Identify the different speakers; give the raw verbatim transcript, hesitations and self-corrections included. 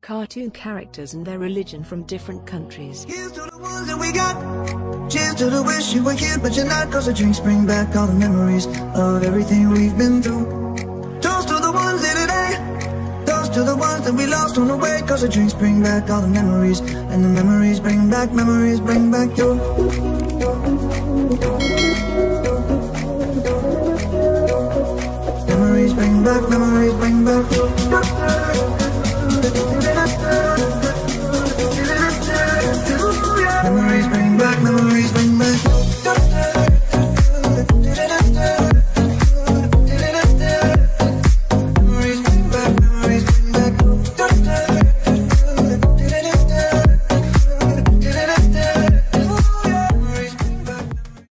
Speaker 1: cartoon characters and their religion from different countries.
Speaker 2: Here's to the ones that we got. Cheers to the wish you were here but you're not, cause the drinks bring back all the memories of everything we've been through. Toast to the ones here today. Toast to the ones that we lost on the way, cause the drinks bring back all the memories, and the memories bring back, memories bring back your. Memories bring back, memories bring back your.